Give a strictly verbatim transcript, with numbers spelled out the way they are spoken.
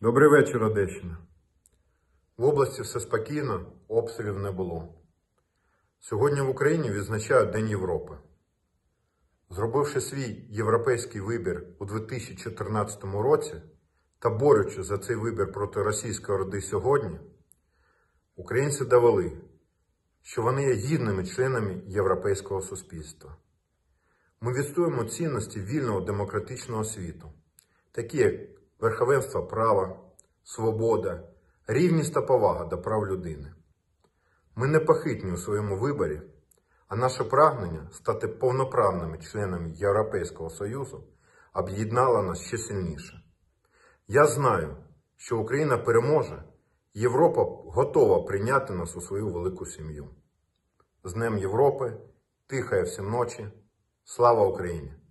Добрий вечір, Одещина. В області все спокійно, обстрілів не було. Сьогодні в Україні відзначають День Європи. Зробивши свій європейський вибір у дві тисячі чотирнадцятому році та борючи за цей вибір проти російської орди сьогодні, українці довели, що вони є гідними членами європейського суспільства. Ми відстоюємо цінності вільного демократичного світу, такі як верховенство права, свобода, рівність та повага до прав людини. Ми непохитні у своєму виборі, а наше прагнення стати повноправними членами Європейського Союзу об'єднало нас ще сильніше. Я знаю, що Україна переможе, Європа готова прийняти нас у свою велику сім'ю. З Днем Європи, тихої всім ночі, слава Україні!